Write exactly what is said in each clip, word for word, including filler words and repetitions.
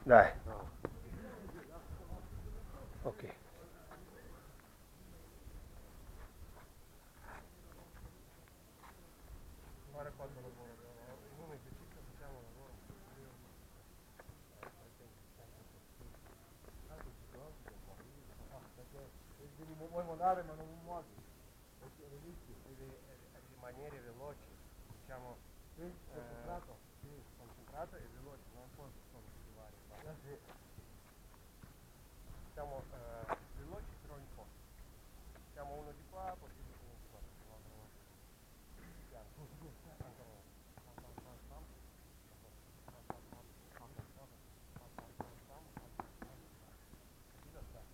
Dai. Ok. Guarda quanto lavoro, in un esercizio facciamo lavoro. Perché devi, vuoi mollare ma non muovi, perché devi, devi rimanere veloce, diciamo, sì, concentrato, eh, sì, concentrato e veloce, non puoi solo schivare qua. Eh, sì. Siamo eh, veloci però in posto. Siamo uno di qua, poi uno di qua, l'altro no. Piano, su, su, su, ancora uno. Pam, pam, pam, pam. Pam, pam, pam, pam, pam, pam, pam, pam, pam, pam, pam, pam, pam. Così lo sta.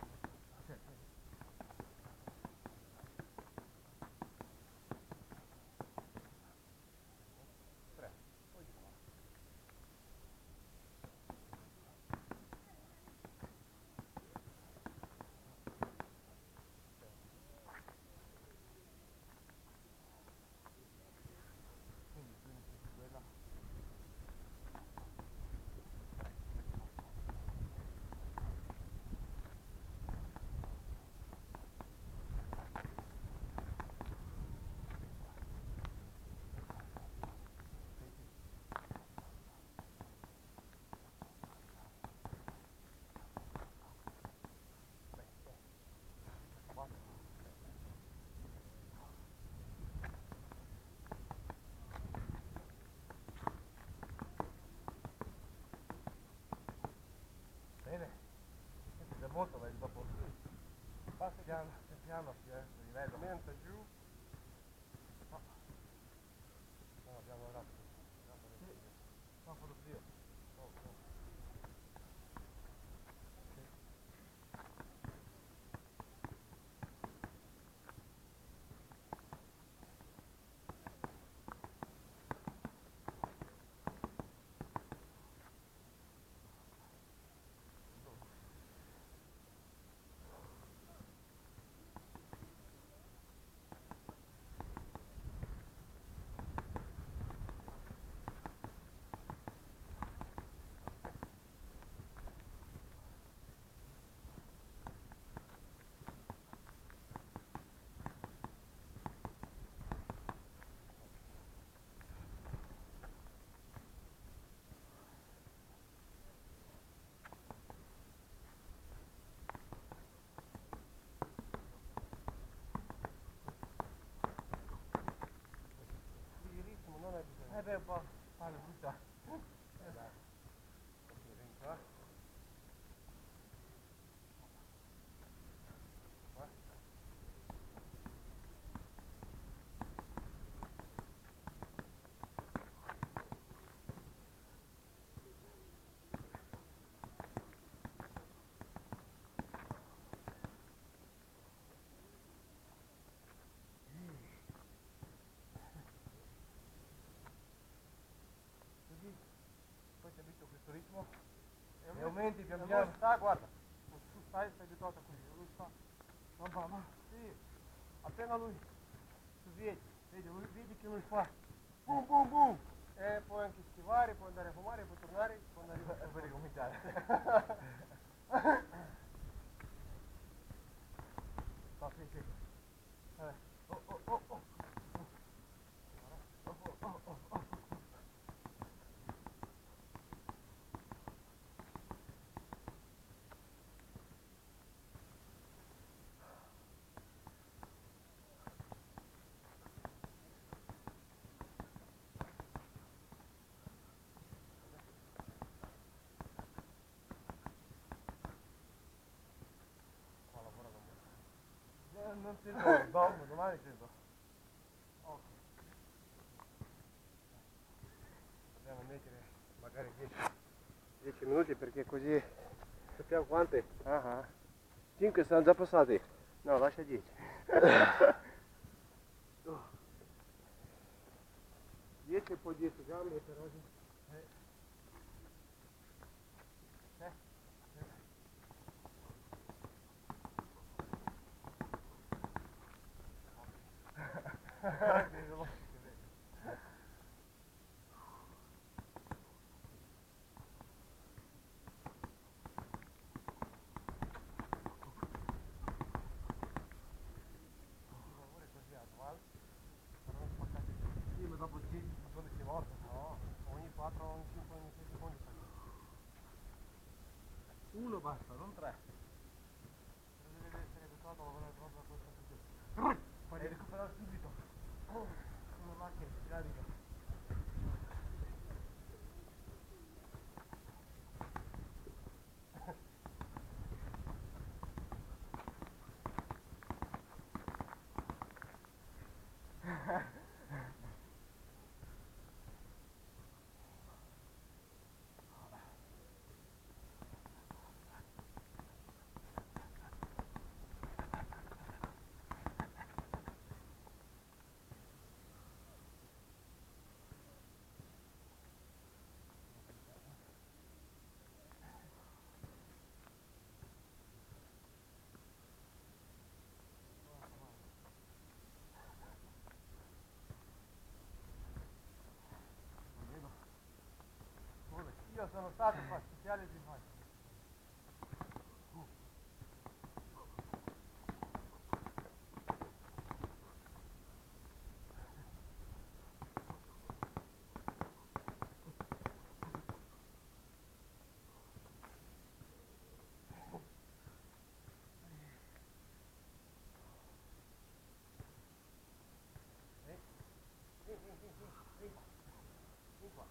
Tre, poi di qua. Quindi, quindi quella. Bene, questo è molto bello dopo. Passa piano, piano, piano, livello. Menta giù. No, no, abbiamo rapido. Sì, no, quello zio. Oh, oh. Sì. Il ritmo non è bisogno. Eh beh, un po', palle, brutta. Eh dai. Ok, vieni qua. Qua. Così, poi ti abito a questo ritmo e aumenti pian piano. Sta, guarda, tu stai, stai abituato a così, lui fa, mamma, mamma, sì, appena lui, tu vedi, vedi, lui, vedi che lui fa, boom, boom, boom, e puoi anche schivare, puoi andare a fumare, puoi tornare, puoi andare a poi ricominciare. No, sì, sì, vabbè, oh, oh, oh, oh, oh, oh, oh, oh, oh. Eh, non sento, dopo, domani sento. Ok. Dobbiamo mettere magari dieci minuti perché così sappiamo quante. Ah, cinque sono già passati. No, lascia dieci. dieci e poi dieci gambe per oggi. Eh. Eh. Uno basta, non tre. Però deve essere abituato a lavorare proprio a questa posizione. Poi devi recuperare subito. Oh, una macchina, carica. Io sono stato qua, speciale di fare. Sì, sì, sì, sì, sì, sì, qua.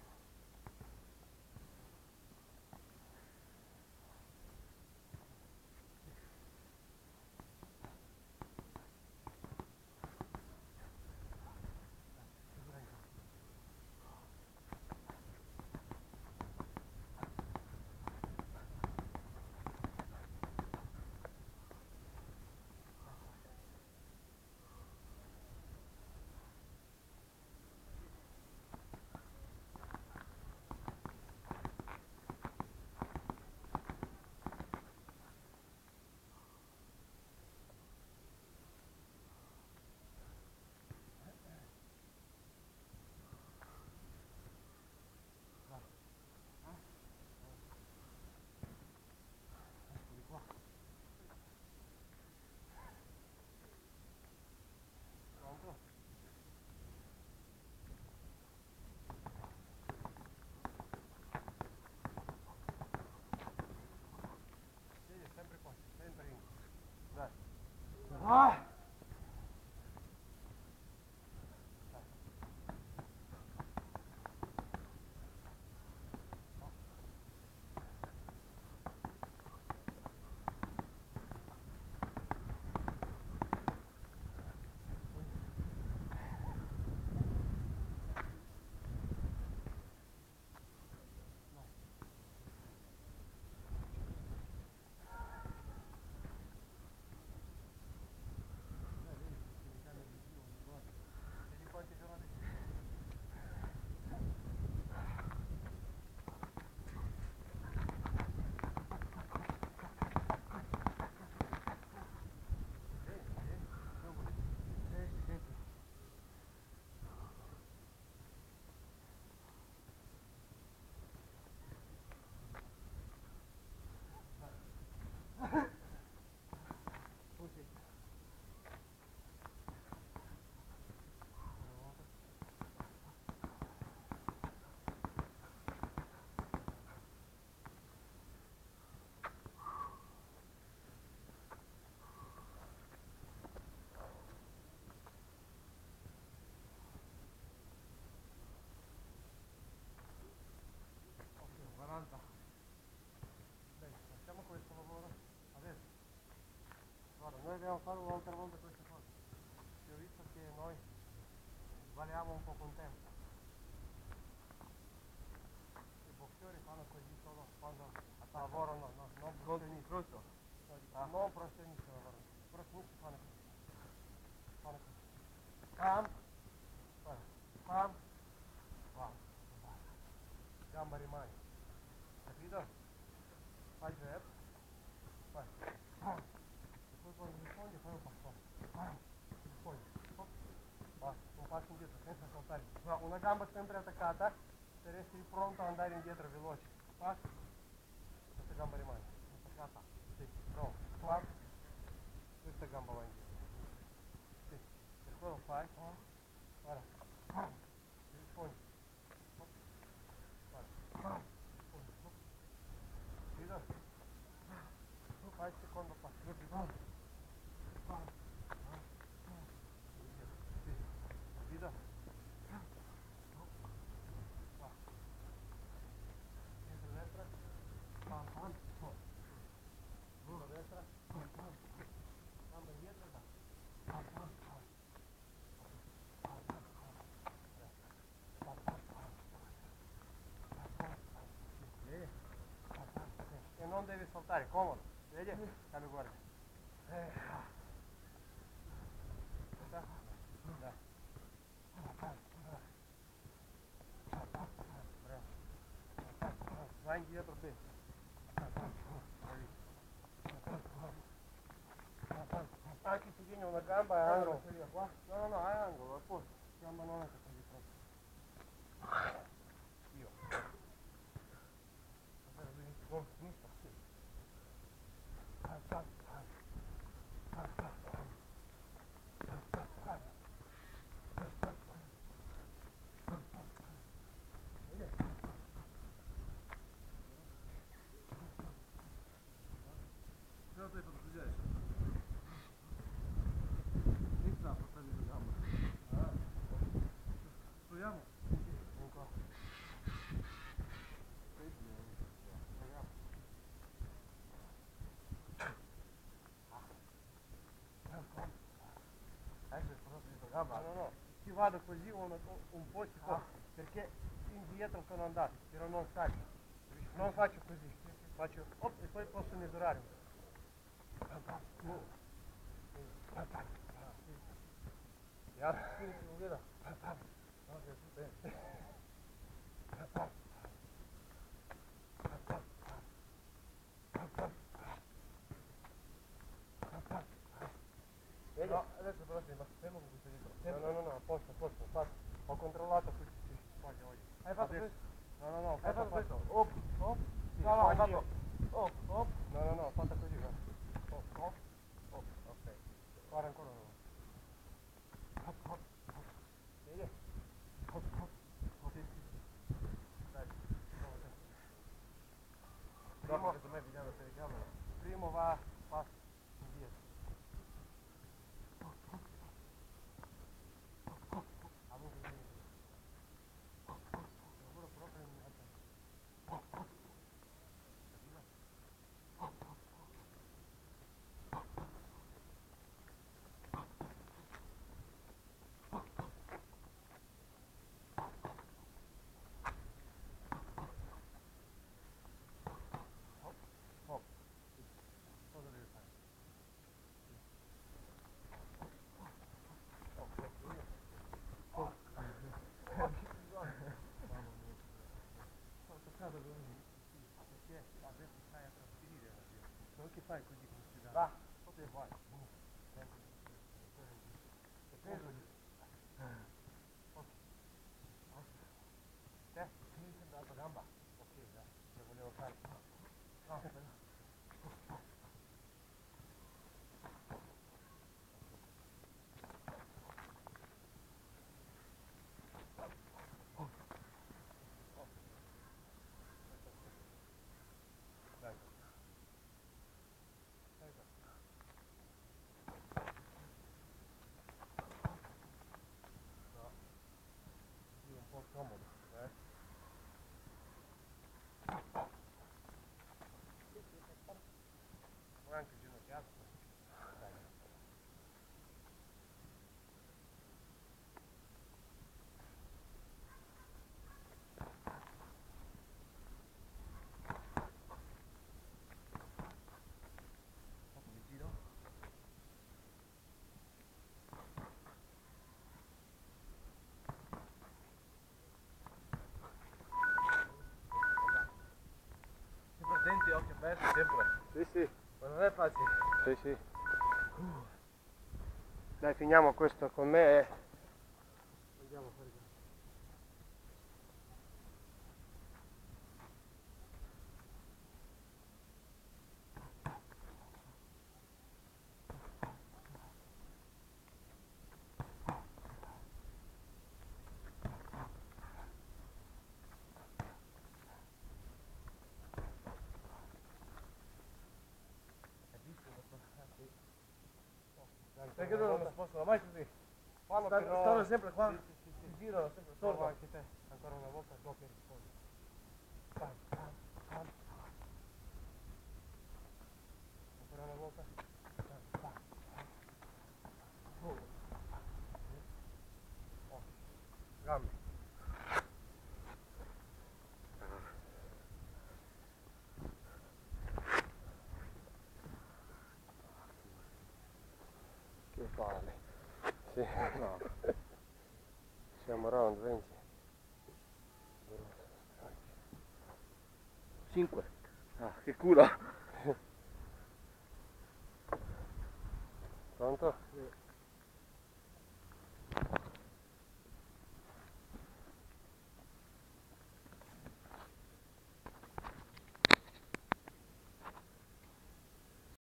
Sempre qua, sempre in. Dai. Ah! Quanti giorni? quaranta. Bene, facciamo questo lavoro adesso. Guarda, noi dobbiamo fare un'altra volta queste cose. Io ho visto che noi sbagliamo un po' con tempo. I boxieri fanno così solo quando lavorano, no, non professionisti. Giusto? Ah. Non professionisti lavorano. I professionisti fanno così. Fanno così. Pam, pam, pam, gamba rimane. Capito? Fai jab, vai, e poi quando rispondi fai un passo, rispondi, basta, un passo indietro senza saltare, no, una gamba sempre attaccata per essere pronto ad andare indietro veloce, passo, questa gamba rimane, attaccata, sì, bravo, passo, questa gamba va indietro, sì, per quello fai, guarda, rispondi, guarda, rispondi, capito? devi saltare, comodo, vedi? Dammi guarda. Eh. Dai. Bravo. Vai indietro bene. Anche se tieni una gamba è angolo. No, no, no, è angolo, è posto. Gamba non è che prendi troppo. Io. Con sinistra, sì. Però tu hai fatto così adesso. Sinistra, portare le gambe. Proviamo? Ancora. No, no, no, si vado così un, un po' si può, perché indietro sono andato, però non salgo, non faccio così, faccio op e poi posso misurare. No, adesso però sei rimasto fermo con questo dietro. No, no, no, no, a posto, a posto, fatto. Ho controllato così, sì, voglio, voglio. Hai fatto questo? No, no, no, ho fatto, hai fatto questo. Op, op. Sì, no, no, hai fatto. Op, op. No, no, no, ho fatto così, guarda. Op, op, op, ok. Guarda ancora una volta. Op, op, op. Vedi? Op, op, op. Sì, sì, sì. Dai, primo, secondo me vediamo la telecamera. Primo va, va indietro. Cosa devi fare? Oh, ho toccato così, perché adesso stai a trasferire la via. Non che fai così come si dà. Va, ok, vai. E preso lì. Ok. Te? Sì, sempre l'altra gamba. Ok, dai, lo volevo fare. No, aspetta. Dai. Dai. No. Sì, un po' comodo, eh? Puoi anche ginocchiato. Dai. Mi giro. Sempre attenti, occhi aperti, sempre. Sì, sì. Ma non è facile. Sì, sì. Uh. Dai, finiamo questo con me e andiamo a fare. Perché loro non si possono mai così? Fanno Stanno, però... stanno sempre qua, sì, sì, sì, sì. Si girano sempre solo. Anche te, ancora una volta doppia rispondi. Pam, pam, pam. Ancora una volta. Pam, pam, pam. Oh. Oh. Gambe. palle. Sì, No. siamo round venti. cinque. Ah, che culo. Pronto?